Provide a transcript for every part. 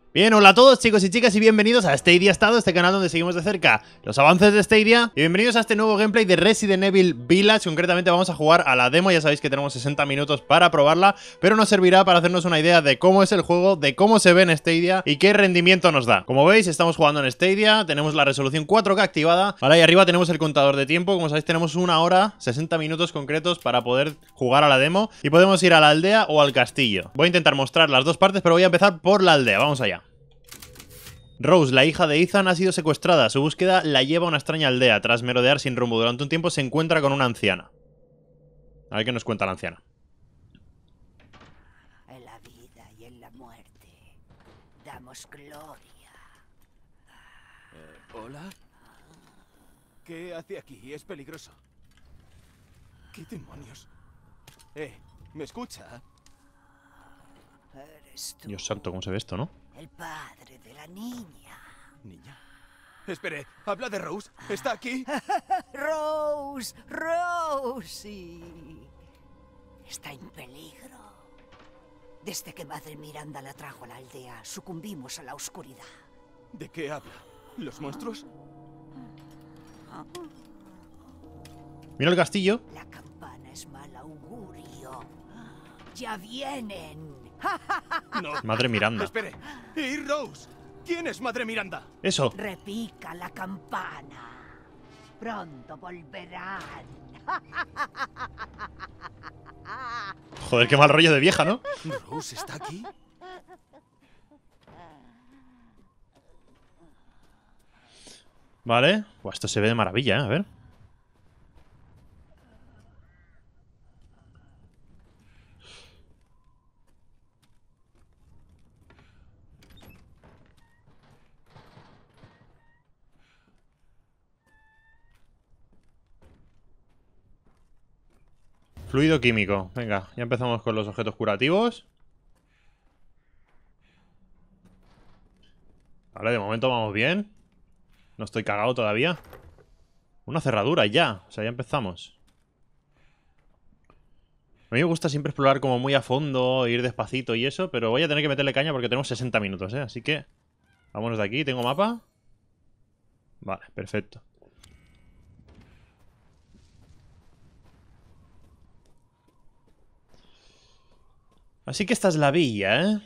Bien, hola a todos chicos y chicas y bienvenidos a Stadia Estado, este canal donde seguimos de cerca los avances de Stadia. Y bienvenidos a este nuevo gameplay de Resident Evil Village. Concretamente vamos a jugar a la demo, ya sabéis que tenemos 60 minutos para probarla, pero nos servirá para hacernos una idea de cómo es el juego, de cómo se ve en Stadia y qué rendimiento nos da. Como veis, estamos jugando en Stadia, tenemos la resolución 4K activada. Ahora ahí arriba tenemos el contador de tiempo, como sabéis tenemos 1 hora, 60 minutos concretos para poder jugar a la demo. Y podemos ir a la aldea o al castillo. Voy a intentar mostrar las dos partes, pero voy a empezar por la aldea, vamos allá. Rose, la hija de Ethan, ha sido secuestrada. Su búsqueda la lleva a una extraña aldea. Tras merodear sin rumbo durante un tiempo, se encuentra con una anciana. A ver qué nos cuenta la anciana. En la vida y en la muerte damos gloria. ¿Hola? ¿Qué hace aquí? Es peligroso. ¿Qué demonios? ¿Me escucha? Eres tú, Dios santo, ¿cómo se ve esto, no? el padre de la niña. Niña. Espere, ¿habla de Rose? ¿Está aquí? Rose, Rosie. Está en peligro. Desde que Madre Miranda la trajo a la aldea, sucumbimos a la oscuridad. ¿De qué habla? ¿Los monstruos? Mira el castillo. La campana es mal augurio. ¡Ya vienen! No. Madre Miranda. Espere. ¿Y Rose? ¿Quién es Madre Miranda? Eso. Repica la campana. Pronto volverán. Joder, qué mal rollo de vieja, ¿no? ¿Rose está aquí? Vale. Buah, esto se ve de maravilla, ¿eh? A ver. Fluido químico. Venga, ya empezamos con los objetos curativos. Vale, de momento vamos bien. No estoy cagado todavía. Una cerradura ya. O sea, ya empezamos. A mí me gusta siempre explorar como muy a fondo, ir despacito y eso, pero voy a tener que meterle caña porque tenemos 60 minutos, ¿eh? Así que vámonos de aquí. ¿Tengo mapa? Vale, perfecto. Así que esta es la villa, ¿eh?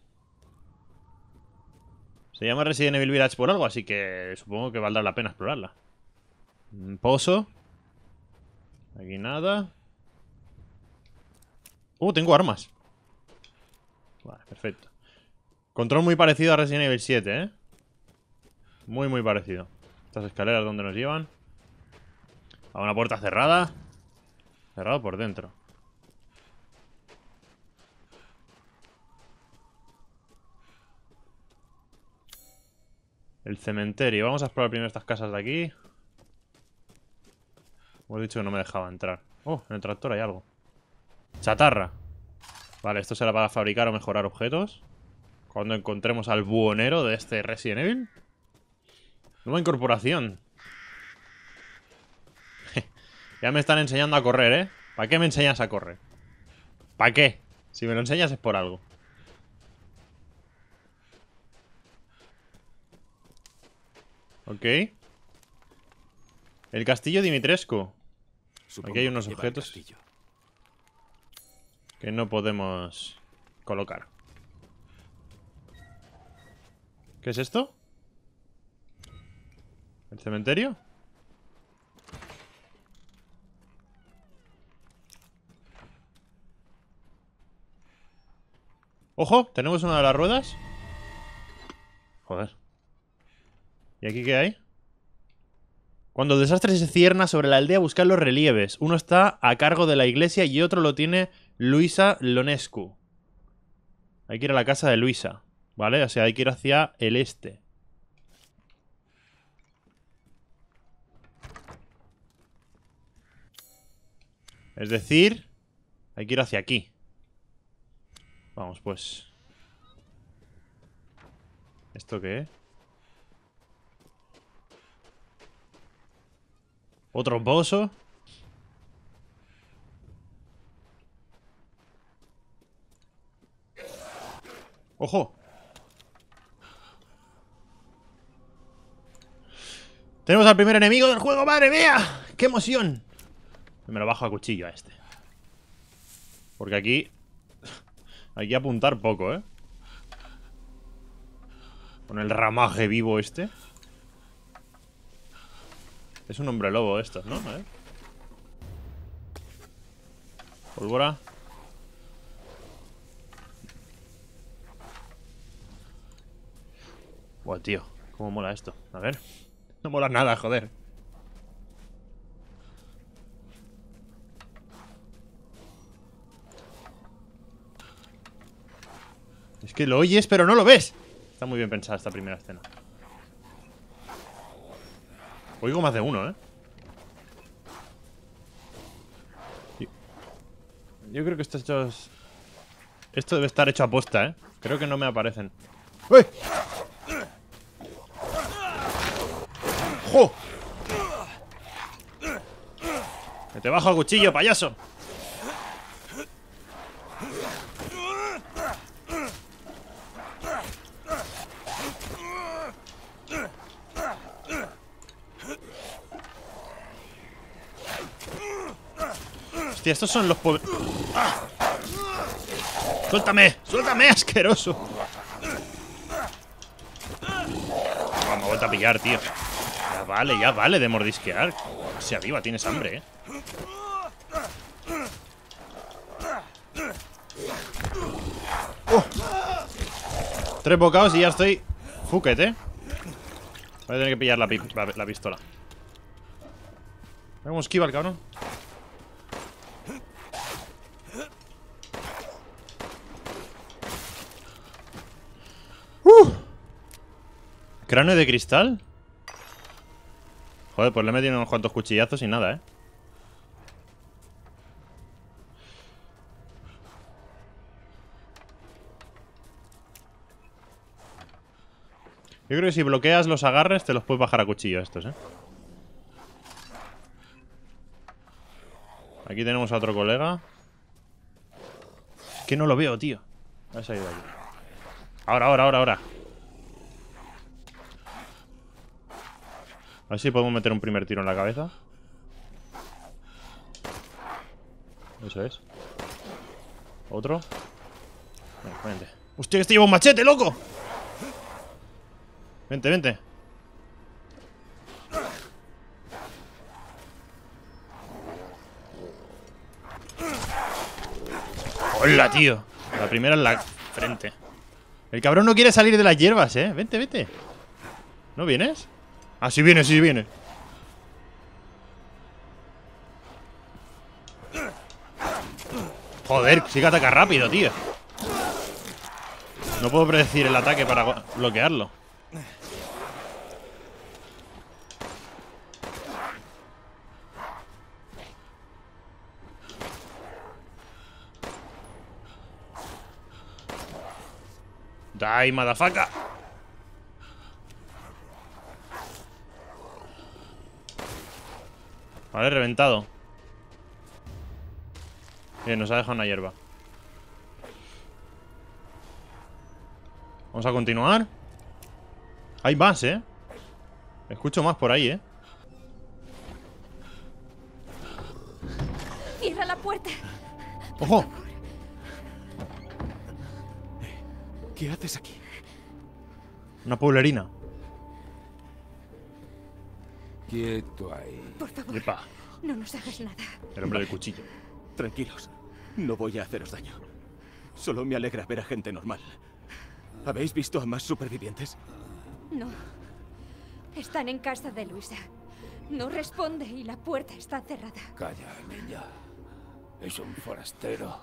Se llama Resident Evil Village por algo, así que supongo que valdrá la pena explorarla. Un pozo. Aquí nada. Tengo armas. Vale, perfecto. Control muy parecido a Resident Evil 7, ¿eh? Muy, muy parecido. Estas escaleras donde nos llevan. A una puerta cerrada. Cerrado por dentro. El cementerio. Vamos a explorar primero estas casas de aquí. Hemos dicho que no me dejaba entrar. Oh, en el tractor hay algo. Chatarra. Vale, esto será para fabricar o mejorar objetos. Cuando encontremos al buhonero de este Resident Evil. Nueva incorporación. Ya me están enseñando a correr, ¿eh? ¿Para qué me enseñas a correr? ¿Para qué? Si me lo enseñas es por algo. Ok. El castillo Dimitrescu. Supongo Aquí hay unos que lleva objetos al castillo. que no podemos colocar. ¿Qué es esto? ¿El cementerio? ¡Ojo! ¿Tenemos una de las ruedas? Joder. ¿Y aquí qué hay? Cuando el desastre se cierna sobre la aldea, buscar los relieves. Uno está a cargo de la iglesia y otro lo tiene Luisa Lonescu. Hay que ir a la casa de Luisa, ¿vale? O sea, hay que ir hacia el este. Es decir, hay que ir hacia aquí. Vamos, pues. ¿Esto qué es? ¿Otro pozo? ¡Ojo! Tenemos al primer enemigo del juego, ¡madre mía! ¡Qué emoción! Me lo bajo a cuchillo a este. Porque aquí... hay que apuntar poco, ¿eh? Con el ramaje vivo este. Es un hombre lobo estos, ¿no? A ver. Pólvora. Buah, tío. ¿Cómo mola esto? A ver. No mola nada, joder. Es que lo oyes, pero no lo ves. Está muy bien pensada esta primera escena. Oigo más de uno, ¿eh? Yo creo que esto debe estar hecho a posta, ¿eh? Creo que no me aparecen. ¡Uy! ¡Jo! ¡Que te bajo a cuchillo, payaso! Hostia, estos son los pobres... ¡Ah! ¡Suéltame! ¡Suéltame, asqueroso! Oh, me ha vuelto a pillar, tío. Ya vale de mordisquear. Hacia arriba, tienes hambre, ¿eh? Oh. 3 bocados y ya estoy fucket, ¿eh? Voy a tener que pillar la pistola. Mira cómo esquiva el cabrón. ¿Cráneo de cristal? Joder, pues le he metido unos cuantos cuchillazos y nada, ¿eh? Yo creo que si bloqueas los agarres te los puedes bajar a cuchillo estos, ¿eh? Aquí tenemos a otro colega. Que no lo veo, tío. Ha salido aquí. Ahora. A ver si podemos meter un primer tiro en la cabeza. Eso es. Otro. Vente. ¡Hostia, que este lleva un machete, loco! Vente. ¡Hola, tío! La primera en la frente. El cabrón no quiere salir de las hierbas, ¿eh? Vente. ¿No vienes? Ah, sí viene. Joder, sí que ataca rápido, tío. No puedo predecir el ataque para bloquearlo. Die, motherfucker. Vale, reventado. Bien, nos ha dejado una hierba. Vamos a continuar. Hay más, ¿eh? Escucho más por ahí, ¿eh? Cierra la puerta. ¡Ojo! ¿Qué haces aquí? Una pueblerina. Quieto ahí. Por favor, Epa, no nos hagas nada. el hombre del cuchillo. Tranquilos. No voy a haceros daño. Solo me alegra ver a gente normal. ¿Habéis visto a más supervivientes? No. Están en casa de Luisa. No responde y la puerta está cerrada. Calla, niña. Es un forastero.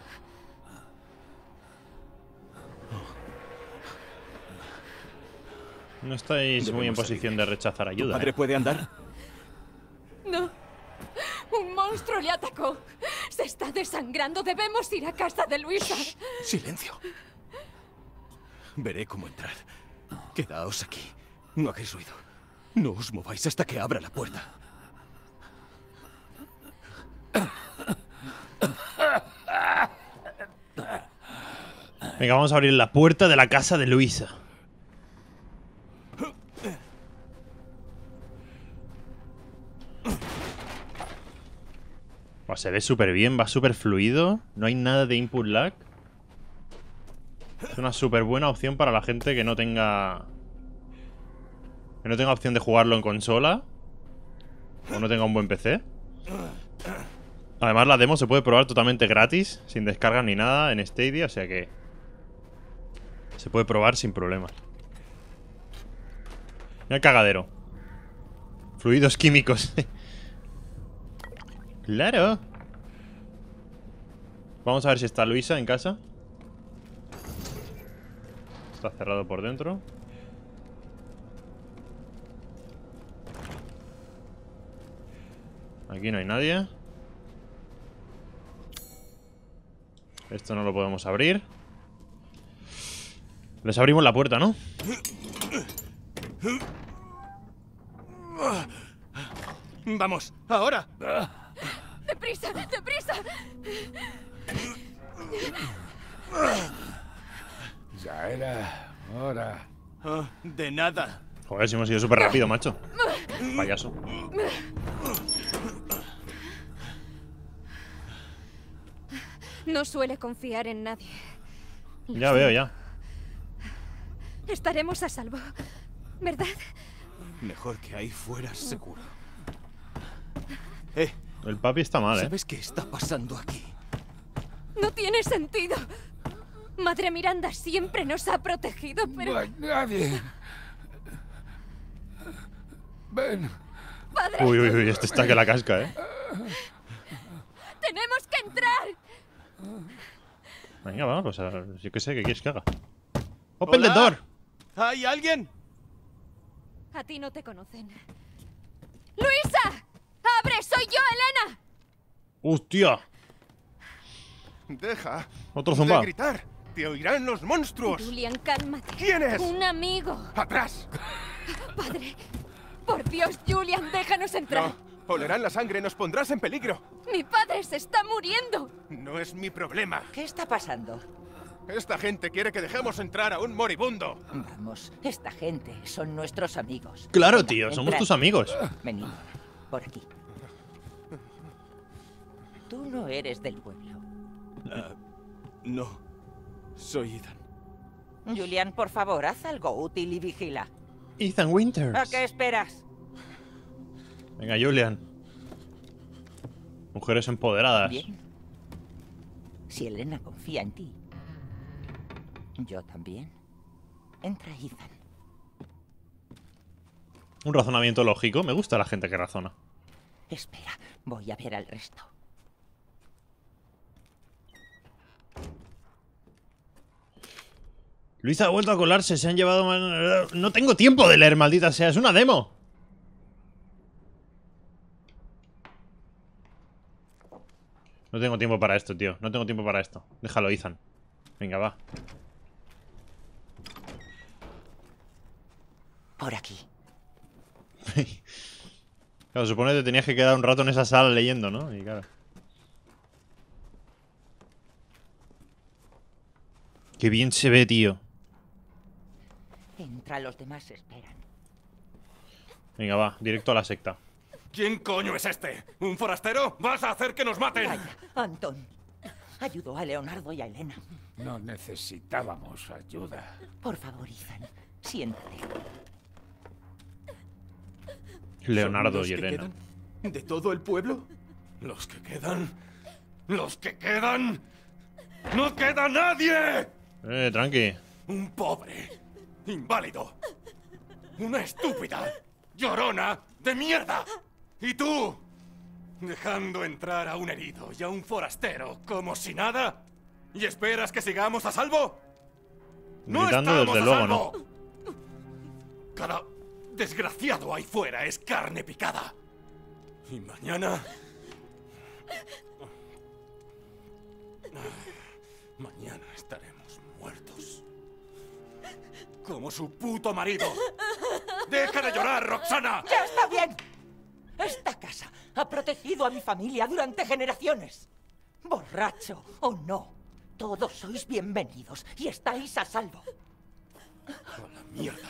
No estáis muy en Debemos posición salir. de rechazar ¿Tu ayuda, padre ¿eh? puede andar? No. Un monstruo le atacó. Se está desangrando. Debemos ir a casa de Luisa. Silencio. Veré cómo entrar. Quedaos aquí. No hagáis ruido. No os mováis hasta que abra la puerta. Venga, vamos a abrir la puerta de la casa de Luisa. Pues se ve súper bien, va súper fluido. No hay nada de input lag. Es una súper buena opción para la gente que no tenga... Que no tenga opción de jugarlo en consola. O no tenga un buen PC. Además la demo se puede probar totalmente gratis, sin descargas ni nada en Stadia, o sea que... Se puede probar sin problemas. Mira el cagadero. Fluidos químicos. Claro. Vamos a ver si está Luisa en casa. Está cerrado por dentro. Aquí no hay nadie. Esto no lo podemos abrir. Les abrimos la puerta, ¿no? Vamos, ahora. ¡Deprisa! ¡Deprisa! Ya era hora. Ah, de nada. Joder, si hemos ido súper rápido, macho. Payaso. No suele confiar en nadie. Ya veo, ya. Estaremos a salvo, ¿verdad? Mejor que ahí fuera seguro. El papi está mal, ¿Sabes qué está pasando aquí? No tiene sentido. Madre Miranda siempre nos ha protegido, pero... No hay nadie. Ven. ¡Padre! Uy, uy, uy, este está que la casca, ¡Tenemos que entrar! Venga, vamos, pues yo qué sé, ¿qué quieres que haga? ¡Open the Hola. door! ¿Hay alguien? A ti no te conocen. ¡Luisa! ¡Abre! ¡Soy yo, Elena! ¡Hostia! Deja Otro zumba. de gritar. Te oirán los monstruos. Julian, cálmate. ¿Quién es? Un amigo. ¡Atrás! Padre, por Dios, Julian, déjanos entrar. No, olerán la sangre, nos pondrás en peligro. Mi padre se está muriendo. No es mi problema. ¿Qué está pasando? Esta gente quiere que dejemos entrar a un moribundo. Vamos, esta gente son nuestros amigos. Claro, Venga, tío, somos entrad. tus amigos. Venid, por aquí. Tú no eres del pueblo. No, soy Ethan. Julian, por favor, haz algo útil y vigila. Ethan Winters. ¿A qué esperas? Venga, Julian. Mujeres empoderadas. Bien. Si Elena confía en ti, yo también. Entra, Ethan. Un razonamiento lógico. Me gusta la gente que razona. Espera, voy a ver al resto. Luisa ha vuelto a colarse. Se han llevado... No tengo tiempo de leer, maldita sea. Es una demo. No tengo tiempo para esto, tío. No tengo tiempo para esto. Déjalo, Ethan. Venga, va. Por aquí. Claro, supone que te tenías que quedar un rato en esa sala leyendo, ¿no? Y claro. Qué bien se ve, tío. Entra, los demás esperan. Venga, va. Directo a la secta. ¿Quién coño es este? ¿Un forastero? ¿Vas a hacer que nos maten? Vaya, Anton. Ayudó a Leonardo y a Elena. No necesitábamos ayuda. Por favor, Ethan, siéntate. Leonardo ¿Son los y que Elena. quedan ¿De todo el pueblo? ¿Los que quedan? ¡Los que quedan! ¡No queda nadie! Tranqui. Un pobre, inválido, una estúpida, llorona de mierda. ¿Y tú? Dejando entrar a un herido y a un forastero como si nada. ¿Y esperas que sigamos a salvo? ¡No Gritando, estamos desde a luego, salvo! Cada desgraciado ahí fuera es carne picada. Y mañana... Mañana estaremos muertos. Como su puto marido. ¡Deja de llorar, Roxana! ¡Ya está bien! Esta casa ha protegido a mi familia durante generaciones. Borracho o no, todos sois bienvenidos y estáis a salvo. ¡A la mierda!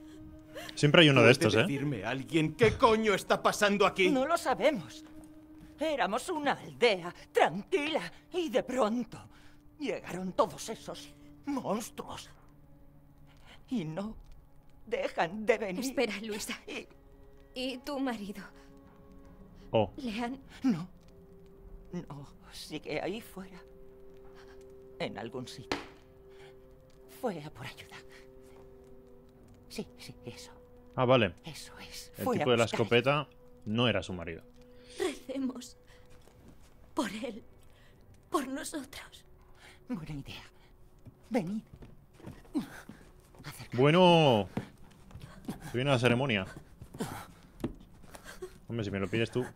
Siempre hay uno de estos, ¿Puede decirme alguien qué coño está pasando aquí? No lo sabemos. Éramos una aldea tranquila y de pronto llegaron todos esos monstruos. Y no dejan de venir. Espera, Luisa. ¿Y tu marido? Oh. ¿Le han...? No. No, sigue ahí fuera. En algún sitio. Fue a por ayuda. Sí, eso. Ah, vale. Eso es. El Fue tipo a de la buscar escopeta no era su marido. Recemos por él, por nosotros. Buena idea. Venid. Bueno. Viene la ceremonia. Hombre, si me lo pides tú.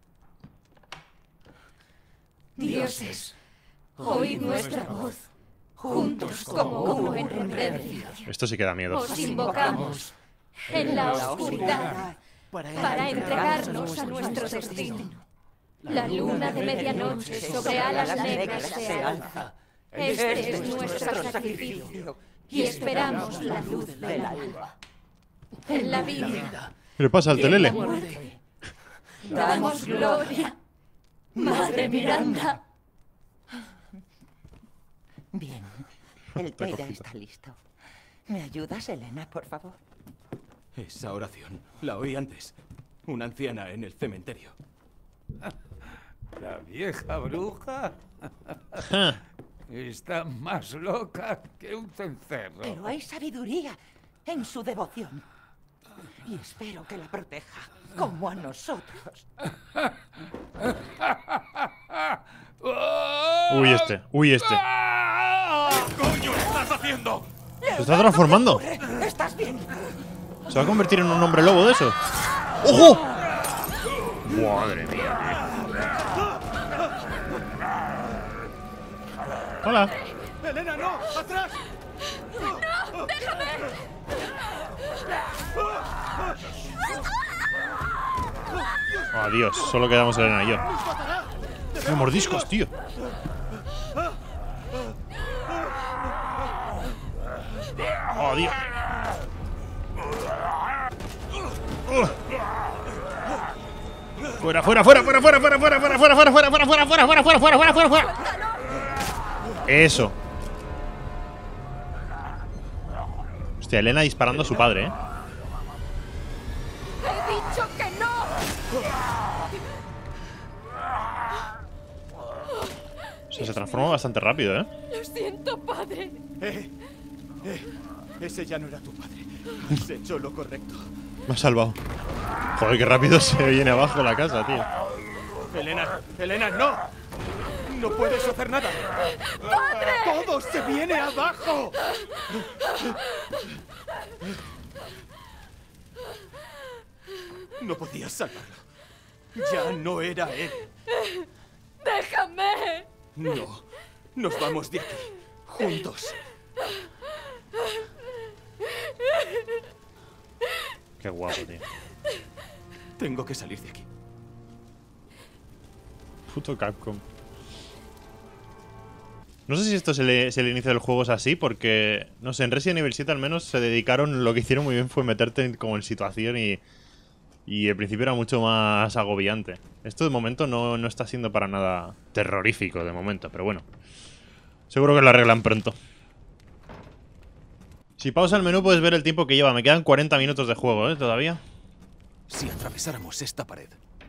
Dioses, oíd nuestra voz, juntos como uno en reverencia. Esto sí que da miedo. Os invocamos en la oscuridad para entregarnos a nuestro destino. La luna de medianoche sobre alas negras se alza. Este es nuestro sacrificio y esperamos la luz del alba. En la vida ¿Qué le pasa al y en la telele? muerte damos gloria. Madre Miranda. Bien. El té ya está listo. ¿Me ayudas, Elena, por favor? Esa oración la oí antes. Una anciana en el cementerio. La vieja bruja está más loca que un cencerro. Pero hay sabiduría en su devoción. Y espero que la proteja, como a nosotros. Uy, este. Uy, este. ¿Qué coño estás haciendo? Se está transformando. ¿Estás bien? Se va a convertir en un hombre lobo de eso. ¡Ojo! Madre mía. Hola. ¡Elena, no! ¡Atrás! Adiós, solo quedamos Elena y yo. ¡Qué mordiscos, tío! ¡Adiós! ¡Fuera, fuera, fuera, fuera, fuera, fuera, fuera, fuera, fuera, fuera, fuera, fuera, fuera, fuera, fuera, fuera, fuera, fuera, fuera, fuera! Eso. Hostia, Elena disparando a su padre, ¿eh? ¡He dicho que no! O sea, se transforma bastante rápido, ¿eh? Lo siento, padre. Ese ya no era tu padre. Has hecho lo correcto. Me ha salvado. Joder, qué rápido se viene abajo la casa, tío. Elena, Elena, no. No puedes hacer nada. ¡Padre! ¡Todo se viene abajo! No podías salvarlo. Ya no era él. ¡Déjame! No. Nos vamos de aquí. Juntos. Qué guapo, tío. Tengo que salir de aquí. Puto Capcom. No sé si esto es el inicio del juego es así, porque, no sé, en Resident Evil 7 al menos se dedicaron, lo que hicieron muy bien fue meterte como en situación y al principio era mucho más agobiante. Esto de momento no está siendo para nada terrorífico de momento, pero bueno. Seguro que lo arreglan pronto. Si pausa el menú puedes ver el tiempo que lleva. Me quedan 40 minutos de juego, ¿eh? Todavía. Si atravesáramos esta pared.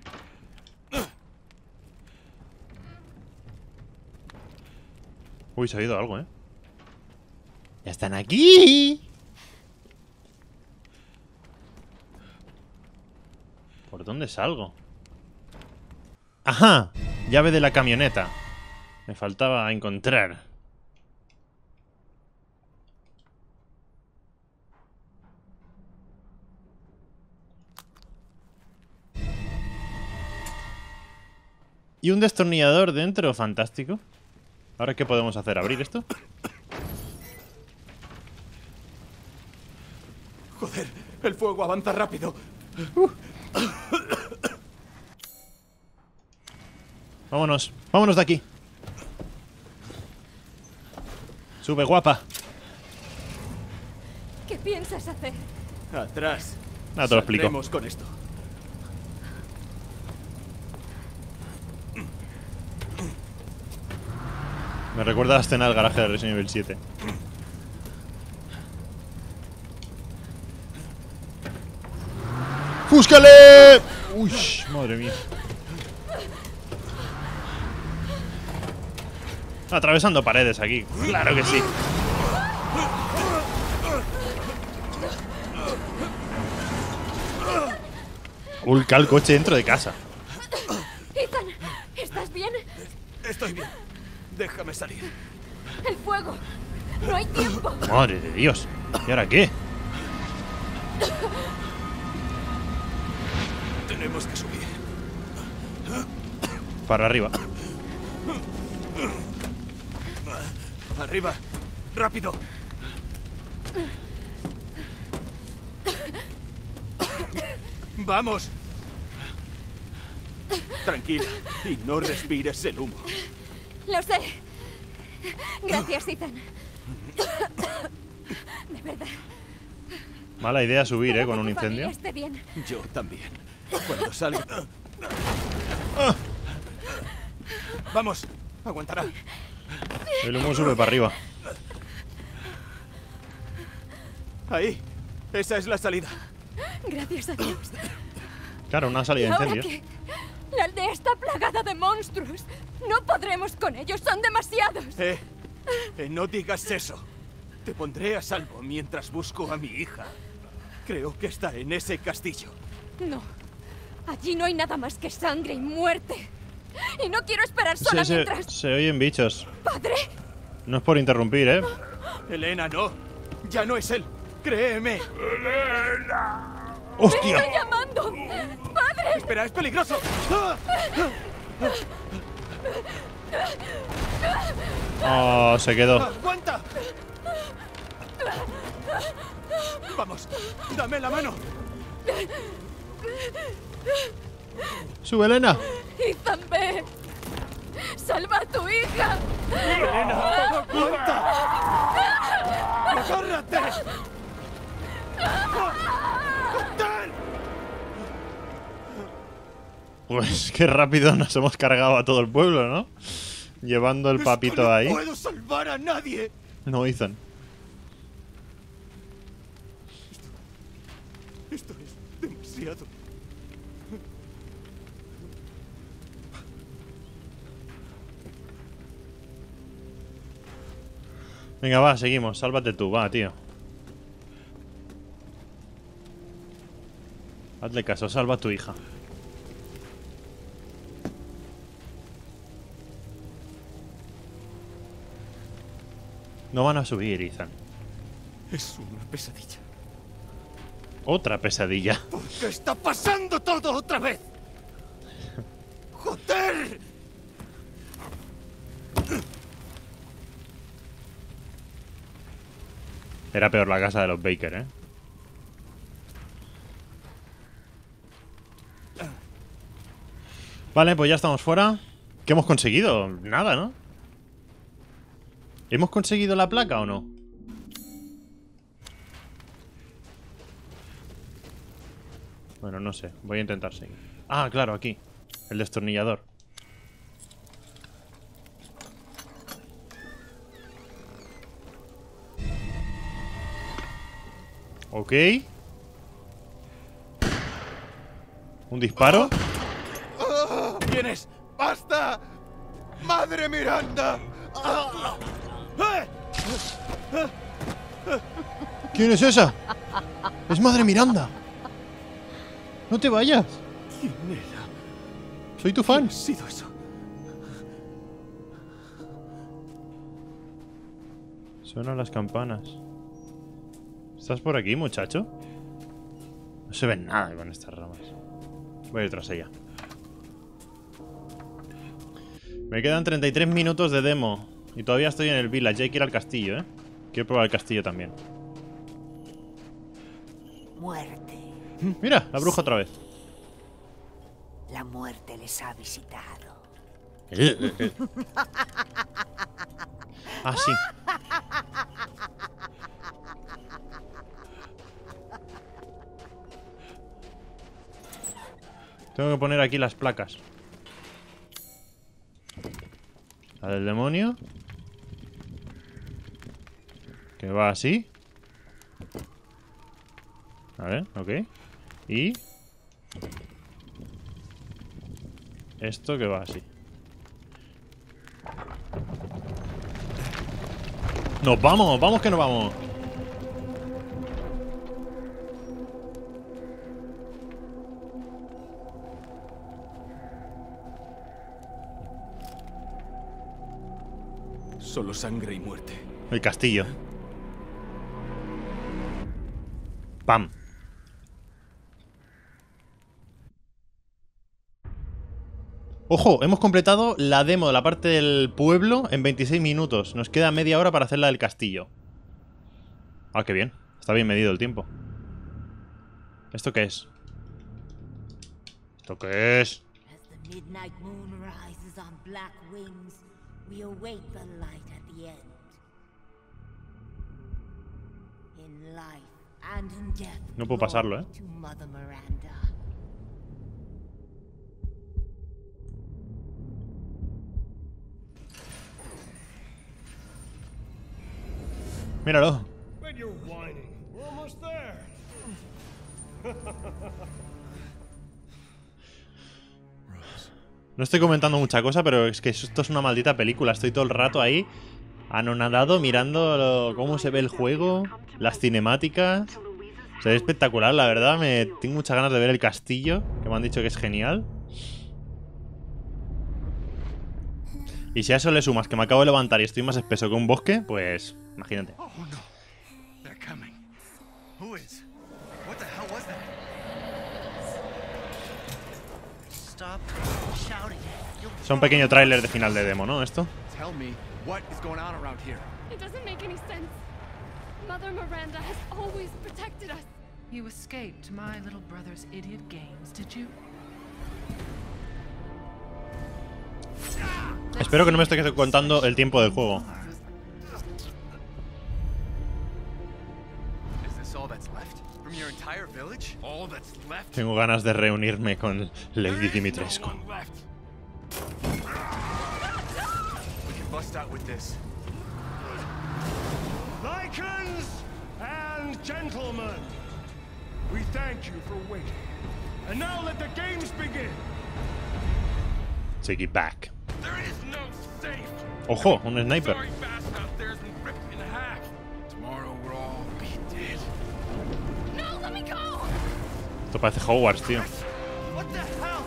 Uy, se ha oído algo, ¿eh? ¡Ya están aquí! ¿Por dónde salgo? ¡Ajá! Llave de la camioneta. Me faltaba encontrar. ¿Y un destornillador dentro? Fantástico. ¿Ahora qué podemos hacer? ¿Abrir esto? Joder, el fuego avanza rápido. Vámonos, vámonos de aquí. Sube, guapa. ¿Qué piensas hacer? Atrás. Nada, te lo explico. Saldremos con esto. Me recuerda a la escena del garaje de Resident Evil 7. ¡Búscale! Uy, madre mía. Atravesando paredes aquí. Claro que sí. Ulca el coche dentro de casa. Ethan, ¿estás bien? Estoy bien. Déjame salir. El fuego. No hay tiempo. Madre de Dios. ¿Y ahora qué? Tenemos que subir. Para arriba. Arriba. Rápido. Vamos. Tranquila y no respires el humo. Lo sé. Gracias, Ethan. De verdad. Mala idea subir, con un Que tu familia incendio. esté bien. Yo también. Cuando salga... Vamos. Aguantará. El humo sube para arriba. Ahí. Esa es la salida. Gracias a Dios. Claro, una ¿Y salida de ahora incendios. qué? La aldea está plagada de monstruos. No podremos con ellos, son demasiados. No digas eso. Te pondré a salvo mientras busco a mi hija. Creo que está en ese castillo. No. Allí no hay nada más que sangre y muerte. Y no quiero esperar sola mientras... Se oyen bichos. ¡Padre! No es por interrumpir, Elena, no. Ya no es él. Créeme. ¡Hostia! ¡Estoy llamando! ¡Padre! Espera, es peligroso. Oh, se quedó. ¡Aguanta! Vamos, dame la mano. ¡Sube, Elena! ¡Ethan, ve! ¡Salva a tu hija! Elena, aguanta. ¡Agárrate! ¡Joder! Pues qué rápido nos hemos cargado a todo el pueblo, ¿no? Llevando el papito ahí. No puedo salvar a nadie. No, Ethan. Esto es demasiado. Venga, va, seguimos. Sálvate tú, va, tío. Hazle caso, salva a tu hija. No van a subir, Ethan. Es una pesadilla. Otra pesadilla. ¿Por qué está pasando todo otra vez? ¡Joder! Era peor la casa de los Baker, ¿eh? Vale, pues ya estamos fuera. ¿Qué hemos conseguido? Nada, ¿no? ¿Hemos conseguido la placa o no? Bueno, no sé. Voy a intentar seguir. Ah, claro, aquí. El destornillador. Ok. Un disparo. ¿Quién es? ¡Basta! ¡Madre Miranda! ¿Quién es esa? Es Madre Miranda. No te vayas. ¿Quién era? Soy tu fan. ¿Qué ha sido eso? Suenan las campanas. ¿Estás por aquí, muchacho? No se ve nada con estas ramas. Voy a ir tras ella. Me quedan 33 minutos de demo. Y todavía estoy en el village. Hay que ir al castillo, ¿eh? Quiero probar el castillo también. Muerte. Mira, la bruja otra vez. La muerte les ha visitado. Ah, sí. Tengo que poner aquí las placas. La del demonio. Que va así. A ver, ok. Y... esto que va así. ¡Nos vamos! ¡Vamos que nos vamos! Solo sangre y muerte. El castillo. ¡Pam! Ojo, hemos completado la demo de la parte del pueblo en 26 minutos. Nos queda media hora para hacer la del castillo. Ah, qué bien. Está bien medido el tiempo. ¿Esto qué es? ¿Esto qué es? As the midnight moon rises on black wings, we await the light at the end. In life and in death. No puedo pasarlo, ¿eh? To Mother Miranda. Míralo. When you're whining, we're almost there. No estoy comentando mucha cosa, pero es que esto es una maldita película. Estoy todo el rato ahí, anonadado, mirando cómo se ve el juego, las cinemáticas. Se ve espectacular, la verdad. Tengo muchas ganas de ver el castillo, que me han dicho que es genial. Y si a eso le sumas que me acabo de levantar y estoy más espeso que un bosque, pues imagínate. Oh no. They're coming. Who is? What the hell was that? Stop shouting. Es un pequeño tráiler de final de demo, ¿no? Esto. Tell me what is going on around here. It doesn't make any sense. Mother Miranda has always protected us. You escaped my little brother's idiot games, did you? Espero que no me estés contando el tiempo del juego. Tengo ganas de reunirme con Lady Dimitrescu. Lycans and gentlemen, we thank you for waiting. And now let the games begin. Take it back. There is no safe. Ojo, un sniper. Sorry, fast out there's been ripped in half. Tomorrow we'll all be dead. No, let me go! Esto parece Hogwarts, tío. What the hell?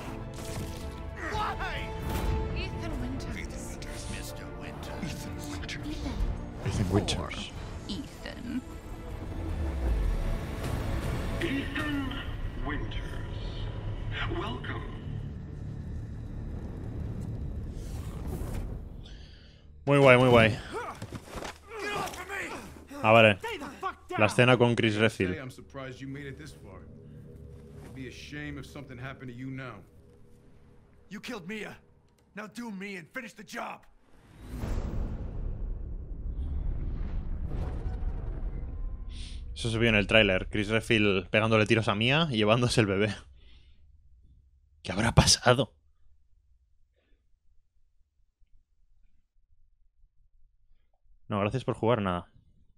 Why? Ethan Winters. Mr. Winter. Ethan Winters. Ethan. Ethan Winters. Welcome. Muy guay, muy guay. Ah, vale. La escena con Chris Redfield. I'm surprised you made it this far. It'd be a shame if something happened to you now. You killed Mia. Now do me and finish the job. Eso se vio en el tráiler. Chris Redfield pegándole tiros a Mia y llevándose el bebé. ¿Qué habrá pasado? No, gracias por jugar, nada.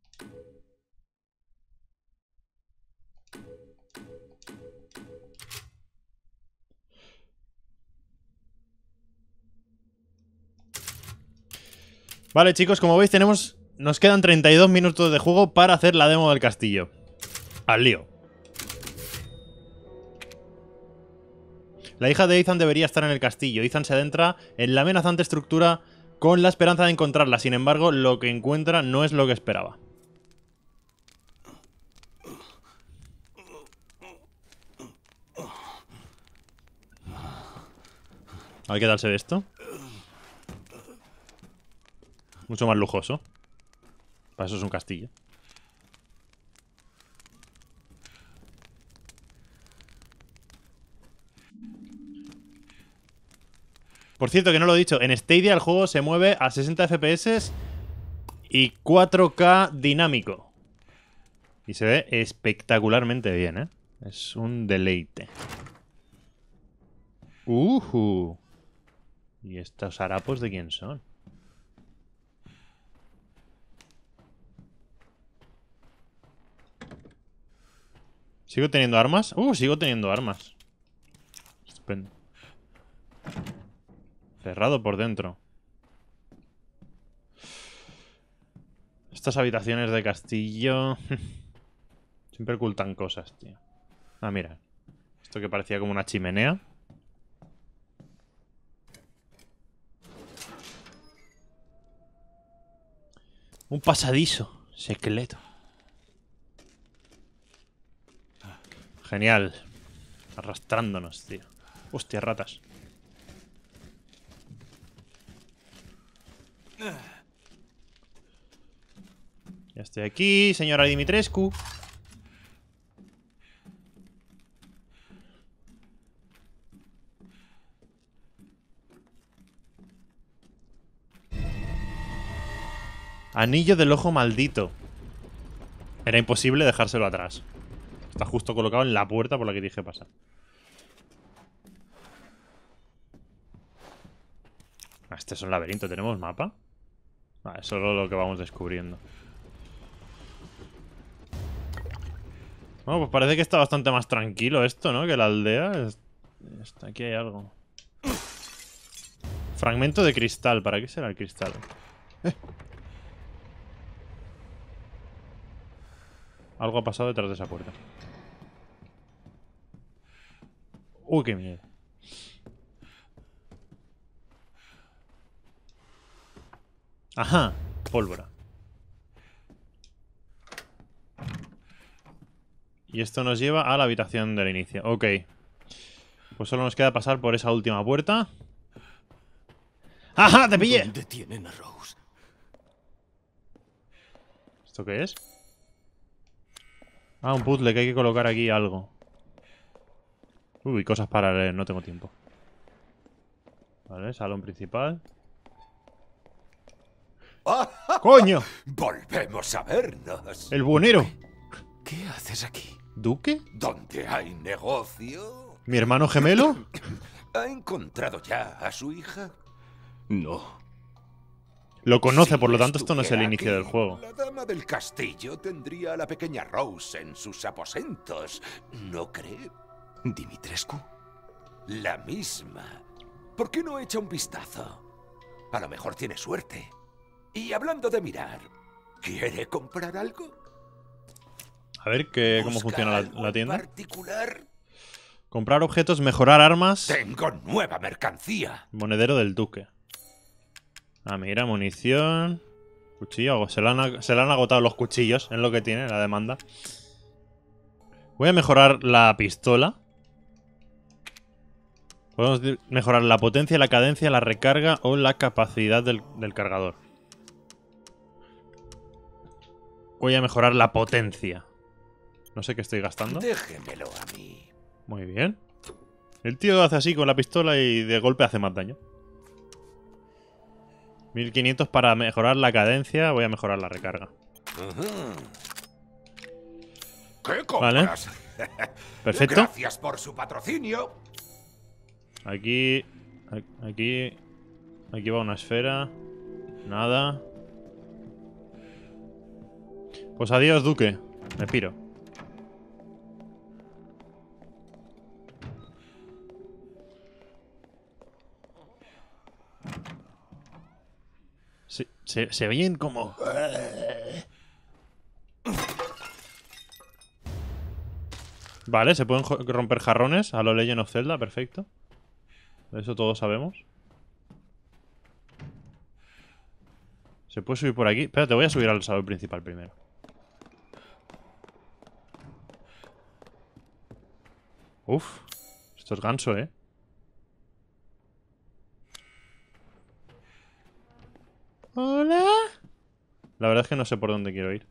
Vale, chicos, como veis nos quedan 32 minutos de juego para hacer la demo del castillo. Al lío. La hija de Ethan debería estar en el castillo. Ethan se adentra en la amenazante estructura con la esperanza de encontrarla. Sin embargo, lo que encuentra no es lo que esperaba. A ver qué tal se ve esto. Mucho más lujoso. Para eso es un castillo. Por cierto, que no lo he dicho, en Stadia el juego se mueve a 60 FPS y 4K dinámico. Y se ve espectacularmente bien, ¿eh? Es un deleite. ¿Y estos harapos de quién son? ¿Sigo teniendo armas? Sigo teniendo armas. Estupendo. Cerrado por dentro. Estas habitaciones de castillo... Siempre ocultan cosas, tío. Ah, mira. Esto que parecía como una chimenea. Un pasadizo secreto. Genial. Arrastrándonos, tío. Hostia, ratas. Ya estoy aquí, señora Dimitrescu. Anillo del ojo maldito. Era imposible dejárselo atrás. Está justo colocado en la puerta por la que dije pasar. Este es un laberinto. ¿Tenemos mapa? Es solo lo que vamos descubriendo. Bueno, pues parece que está bastante más tranquilo esto, ¿no? Que la aldea. Aquí hay algo. Fragmento de cristal. ¿Para qué será el cristal? Algo ha pasado detrás de esa puerta. Uy, qué miedo. Ajá, pólvora. Y esto nos lleva a la habitación del inicio. Ok. Pues solo nos queda pasar por esa última puerta. ¡Ajá! ¡Te pillé! ¿Dónde tienen a Rose? ¿Esto qué es? Ah, un puzzle que hay que colocar aquí algo. Uy, cosas para leer, no tengo tiempo. Vale, salón principal. ¡Coño! Volvemos a vernos. ¡El buhonero! ¿Qué haces aquí? ¿Duque? ¿Dónde hay negocio? ¿Mi hermano gemelo? ¿Ha encontrado ya a su hija? No. Lo conoce, Si por lo tanto esto no es el estuviera inicio del aquí, juego. La dama del castillo tendría a la pequeña Rose en sus aposentos, ¿no cree? ¿Dimitrescu? La misma. ¿Por qué no echa un vistazo? A lo mejor tiene suerte. Y hablando de mirar, ¿quiere comprar algo? A ver cómo funciona la tienda. Particular. Comprar objetos, mejorar armas. Tengo nueva mercancía. Monedero del duque. Ah, mira, munición. Cuchillo. Se le han agotado los cuchillos. Es lo que tiene la demanda. Voy a mejorar la pistola. Podemos mejorar la potencia, la cadencia, la recarga o la capacidad del cargador. Voy a mejorar la potencia. No sé qué estoy gastando. Déjemelo a mí. Muy bien. El tío hace así con la pistola y de golpe hace más daño. 1500 para mejorar la cadencia. Voy a mejorar la recarga. ¿Qué compras? Vale. Perfecto. Gracias por su patrocinio. Aquí va una esfera. Nada. Pues adiós, duque. Me piro. Se oyen como... Vale, se pueden romper jarrones a lo Legend of Zelda, perfecto. De eso todos sabemos. Se puede subir por aquí. Espérate, voy a subir al salón principal primero. Uf, esto es ganso, ¿eh? Hola. La verdad es que no sé por dónde quiero ir.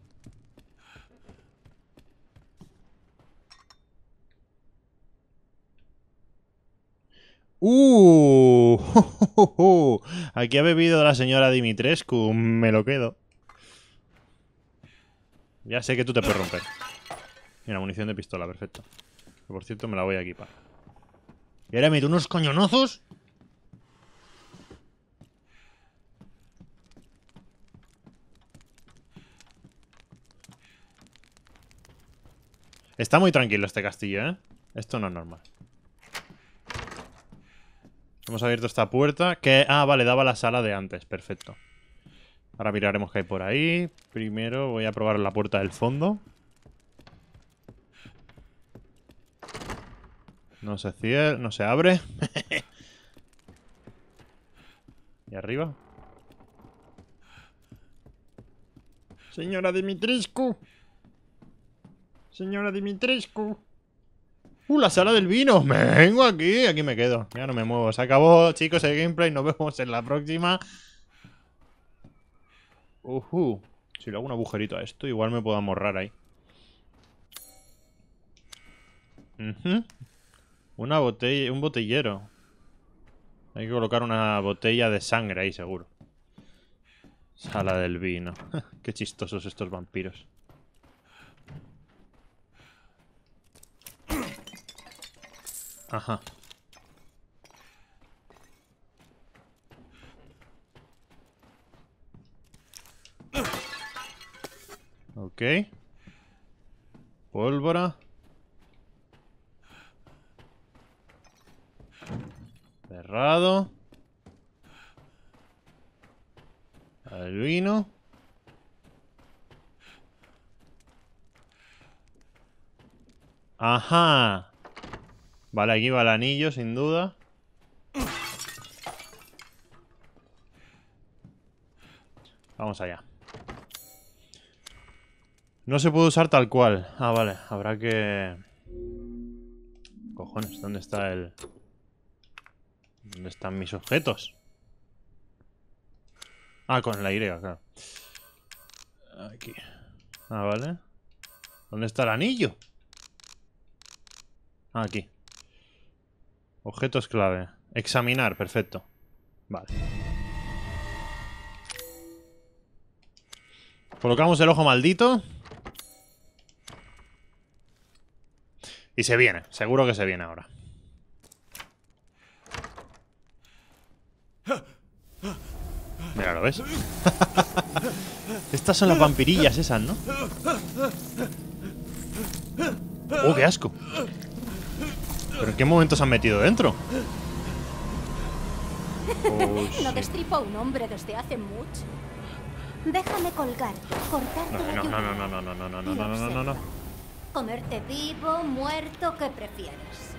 Aquí ha bebido la señora Dimitrescu. Me lo quedo. Ya sé que tú te puedes romper. Mira, munición de pistola, perfecto. Que por cierto me la voy a equipar. Y ahora meto unos coñonazos. Está muy tranquilo este castillo, ¿eh? Esto no es normal. Hemos abierto esta puerta que... Ah, vale, daba la sala de antes. Perfecto. Ahora miraremos qué hay por ahí. Primero voy a probar la puerta del fondo. No se cierra, no se abre. ¿Y arriba? Señora Dimitrescu. Señora Dimitrescu. La sala del vino. Me vengo aquí. Aquí me quedo. Ya no me muevo. Se acabó, chicos, el gameplay. Nos vemos en la próxima. Si le hago un agujerito a esto, igual me puedo amorrar ahí. Una botella, un botellero. Hay que colocar una botella de sangre ahí, seguro. Sala del vino. Qué chistosos estos vampiros. Ajá. Ok. Pólvora. Cerrado. El vino. Ajá. Vale, aquí va el anillo, sin duda. Vamos allá. No se puede usar tal cual. Ah, vale. Habrá que... Cojones, ¿dónde está el...? ¿Dónde están mis objetos? Ah, con la Y, claro. Aquí. Ah, vale. ¿Dónde está el anillo? Ah, aquí. Objetos clave. Examinar, perfecto. Vale. Colocamos el ojo maldito. Y se viene. Seguro que se viene ahora. Mira, ¿lo ves? Estas son las vampirillas esas, ¿no? ¡Oh, qué asco! ¿Pero en qué momento se han metido dentro? No destripo a un hombre desde hace mucho. Déjame colgar, cortarte la yugular. No. Comerte vivo, muerto, ¿qué prefieres?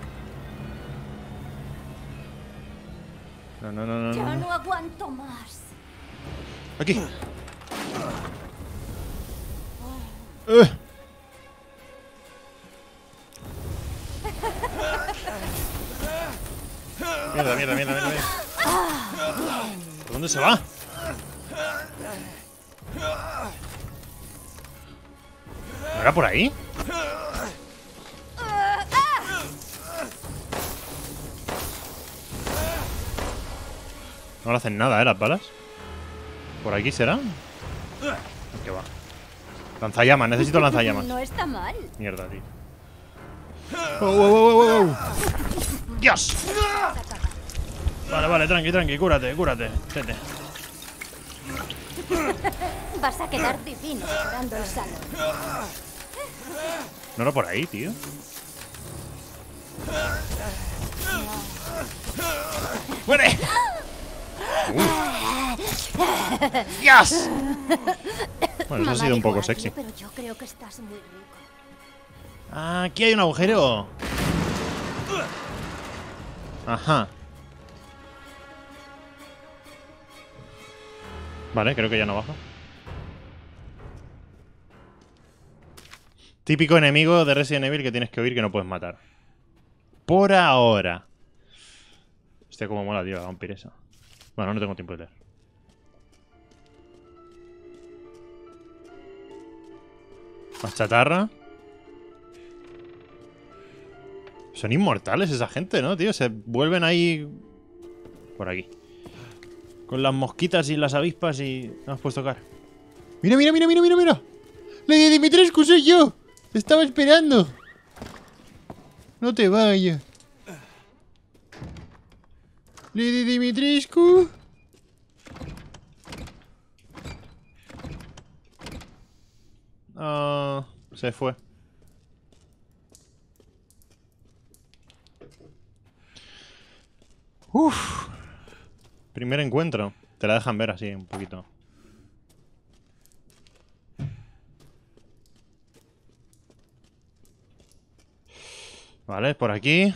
No. Ya no aguanto más. Aquí. Mierda. ¿Por dónde se va? ¿No era por ahí? No le hacen nada, las balas. ¿Por aquí será? ¿Qué va? Lanzallamas, necesito lanzallamas. No está mal. Mierda, tío. ¡Wow! ¡Dios! Vale, tranqui, cúrate. Vete. Vas a quedar divino decorando el salón. ¿No era por ahí, tío? ¡Muere! ¡Dios! Bueno, eso ha sido un poco sexy. Pero yo creo que estás muy rico. Ah, aquí hay un agujero. Ajá. Vale, creo que ya no baja. Típico enemigo de Resident Evil que tienes que oír que no puedes matar. Por ahora. Hostia, cómo mola, tío, la vampiresa. Bueno, no tengo tiempo de leer. Más chatarra. Son inmortales esa gente, ¿no, tío? Se vuelven ahí... Por aquí. Con las mosquitas y las avispas y... No os puedes tocar. ¡Mira! ¡Lady Dimitrescu, soy yo! ¡Te estaba esperando! No te vayas. Lady Dimitrescu. Se fue. Uf. Primer encuentro. Te la dejan ver así un poquito. Vale, por aquí.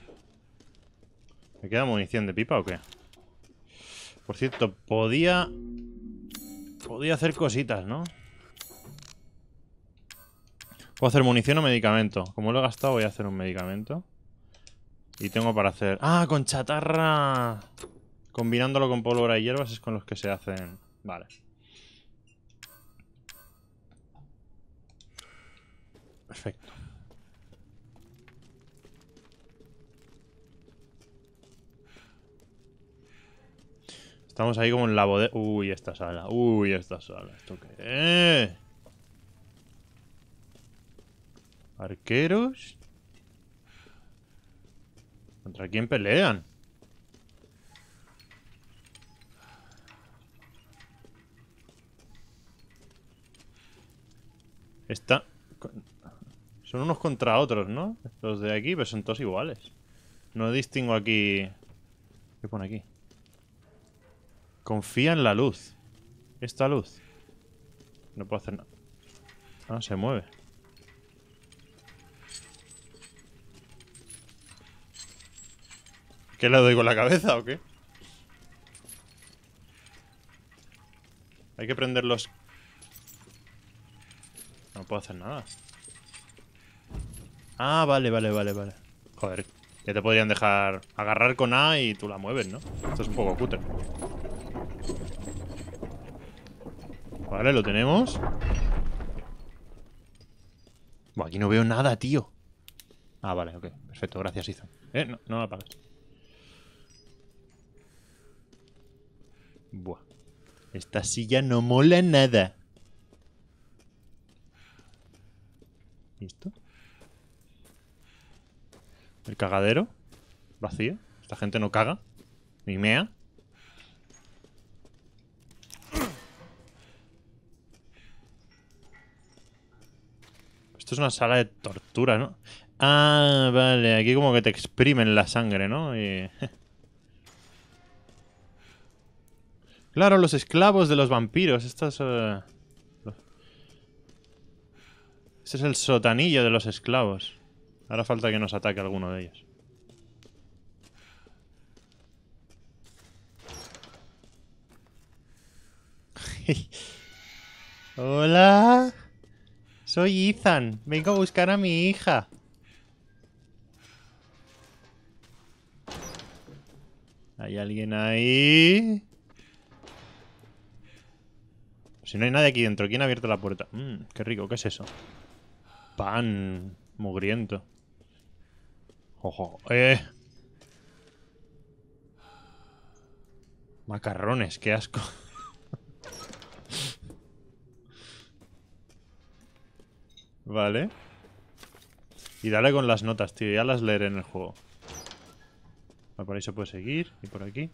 ¿Me queda munición de pipa o qué? Por cierto, podía hacer cositas, ¿no? Puedo hacer munición o medicamento. Como lo he gastado, voy a hacer un medicamento. Y tengo para hacer... ¡Ah, con chatarra! Combinándolo con pólvora y hierbas es con los que se hacen... Vale. Perfecto. Estamos ahí como en la bodega... Uy, esta sala. Uy, esta sala. ¿Esto qué es? ¿Arqueros? ¿Contra quién pelean? Esta... Son unos contra otros, ¿no? Los de aquí, pero son todos iguales. No distingo aquí... ¿Qué pone aquí? Confía en la luz. Esta luz. No puedo hacer nada. Ah, se mueve. ¿Qué le doy con la cabeza o qué? Hay que prender los... No puedo hacer nada. Ah, vale. Joder, que te podrían dejar agarrar con A y tú la mueves, ¿no? Esto es un poco cutre. Vale, lo tenemos. Buah, aquí no veo nada, tío. Ah, vale, ok. Perfecto, gracias, Ethan. No la apagues. Buah. Esta silla no mola nada. ¿Y esto? ¿El cagadero? Vacío. Esta gente no caga. Ni mea. Esto es una sala de tortura, ¿no? Ah, vale. Aquí como que te exprimen la sangre, ¿no? Y... Claro, los esclavos de los vampiros. Estos... Este es el sotanillo de los esclavos. Ahora falta que nos ataque alguno de ellos. Hola. Soy Ethan. Vengo a buscar a mi hija. ¿Hay alguien ahí? Si no hay nadie aquí dentro, ¿quién ha abierto la puerta? Qué rico, ¿qué es eso? Pan mugriento. Ojo, macarrones, qué asco. Vale. Y dale con las notas, tío. Ya las leeré en el juego. Vale, por ahí se puede seguir. Y por aquí.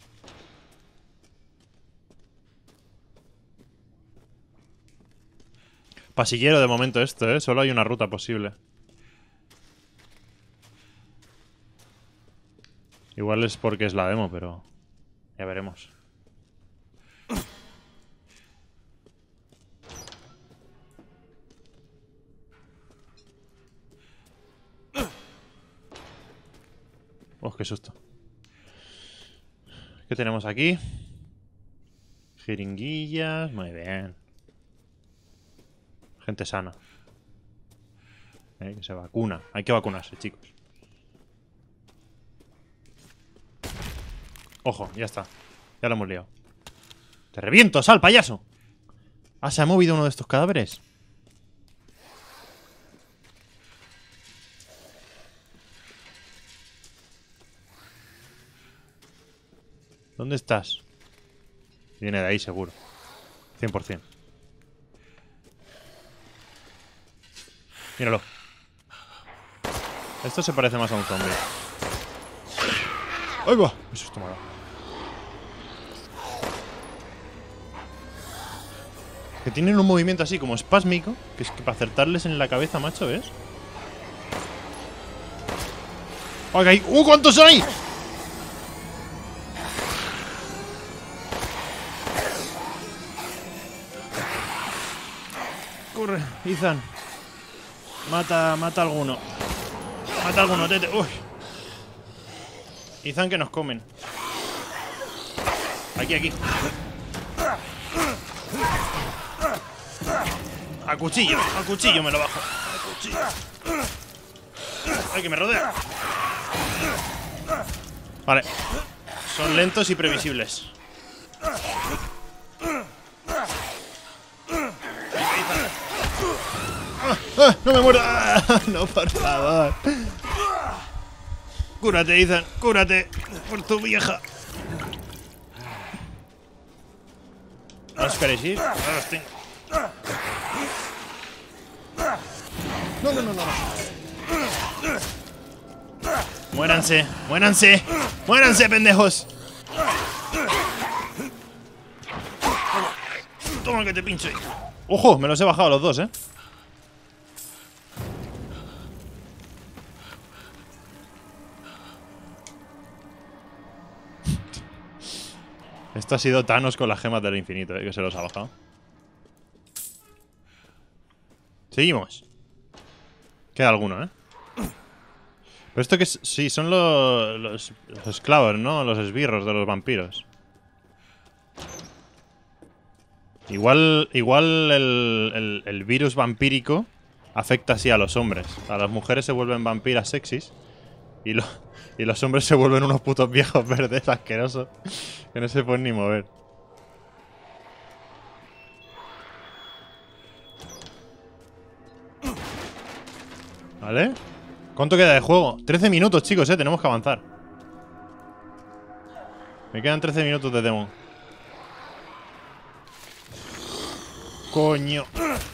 Pasillero de momento esto, ¿eh? Solo hay una ruta posible. Igual es porque es la demo, pero... Ya veremos. Oh, qué susto. ¿Qué tenemos aquí? Jeringuillas. Muy bien. Gente sana. Que se vacuna. Hay que vacunarse, chicos. Ojo, ya está. Ya lo hemos liado. ¡Te reviento, sal, payaso! Ah, se ha movido uno de estos cadáveres. ¿Dónde estás? Viene de ahí, seguro. 100%. Míralo. Esto se parece más a un zombie. ¡Ay, va! Eso es tomado. Que tienen un movimiento así como espásmico. Que es que para acertarles en la cabeza, macho, ¿ves? ¡Oiga! ¡Cuántos hay! Ethan. Mata a alguno. Mata a alguno, tete. Uy. Ethan, que nos comen. Aquí. A cuchillo me lo bajo. A cuchillo. Ay, que me rodea. Vale. Son lentos y previsibles. ¡No me muerda! No, por favor. Cúrate, Ethan. Cúrate. Por tu vieja. No esperéis ir. Ahora los tengo. No. Muéranse, pendejos. Toma que te pincho ahí. Ojo, me los he bajado los dos, Esto ha sido Thanos con las gemas del infinito, que se los ha bajado. Seguimos. Queda alguno, Pero esto que sí, son los esclavos, ¿no? Los esbirros de los vampiros. Igual el virus vampírico afecta así a los hombres. A las mujeres se vuelven vampiras sexys. Y los hombres se vuelven unos putos viejos verdes asquerosos que no se pueden ni mover. ¿Vale? ¿Cuánto queda de juego? 13 minutos, chicos, tenemos que avanzar. Me quedan 13 minutos de demo. Coño.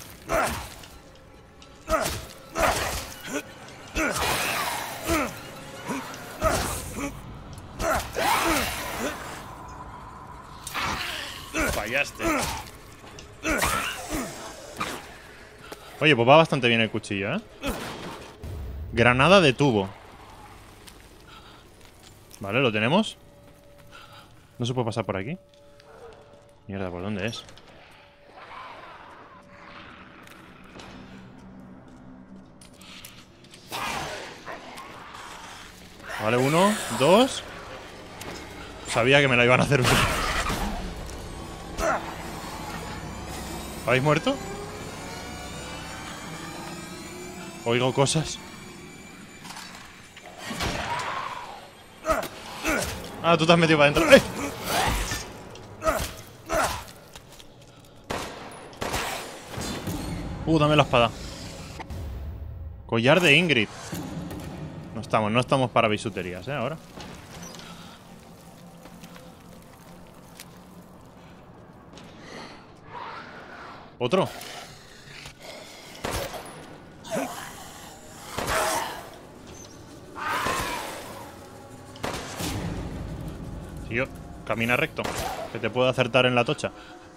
Fallaste. Oye, pues va bastante bien el cuchillo, Granada de tubo. Vale, lo tenemos. No se puede pasar por aquí. Mierda, ¿por dónde es? Vale, 1, 2. Sabía que me la iban a hacer. ¿Habéis muerto? Oigo cosas. Ah, tú te has metido para adentro. ¡Eh! Dame la espada. Collar de Ingrid. No estamos para bisuterías, ahora. ¿Otro? Tío, camina recto. Que te puedo acertar en la tocha.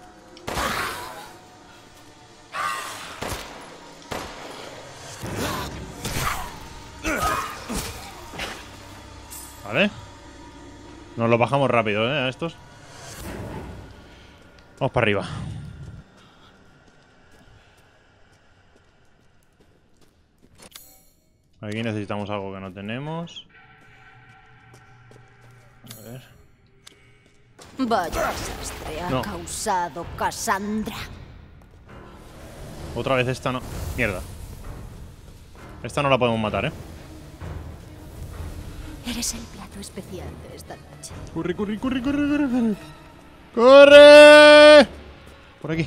Vale. Nos los bajamos rápido, a estos. Vamos para arriba. Aquí necesitamos algo que no tenemos. A ver. Vaya desastre ha causado Cassandra. Otra vez esta no. Mierda. Esta no la podemos matar, Eres el plato especial de esta noche. Corre, corre, corre, corre, corre, corre. ¡Corre! Por aquí.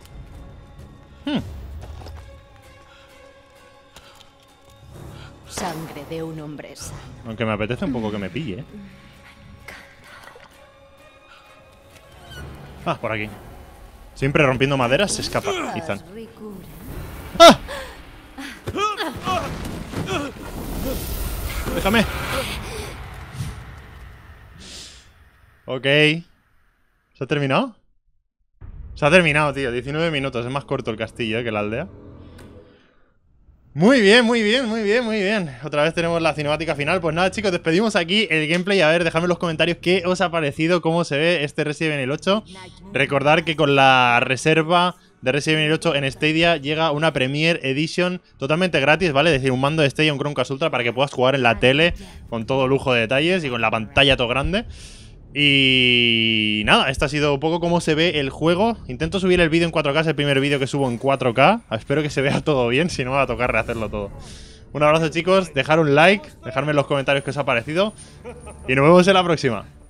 Sangre de un hombre sano. Aunque me apetece un poco que me pille, Ah, por aquí. Siempre rompiendo maderas se escapa, Ethan. ¡Ah! ¡Déjame! Ok. ¿Se ha terminado? Se ha terminado, tío. 19 minutos. Es más corto el castillo, que la aldea. Muy bien, muy bien, muy bien, muy bien. Otra vez tenemos la cinemática final. Pues nada, chicos, despedimos aquí el gameplay. A ver, dejadme en los comentarios qué os ha parecido, cómo se ve este Resident Evil 8. Recordad que con la reserva de Resident Evil 8 en Stadia llega una Premier Edition totalmente gratis, ¿vale? Es decir, un mando de Stadia, un Chromecast Ultra para que puedas jugar en la tele con todo lujo de detalles y con la pantalla todo grande. Y nada, esto ha sido un poco cómo se ve el juego. Intento subir el vídeo en 4K, es el primer vídeo que subo en 4K. Espero que se vea todo bien, si no me va a tocar rehacerlo todo. Un abrazo, chicos, dejar un like, dejarme en los comentarios qué os ha parecido y nos vemos en la próxima.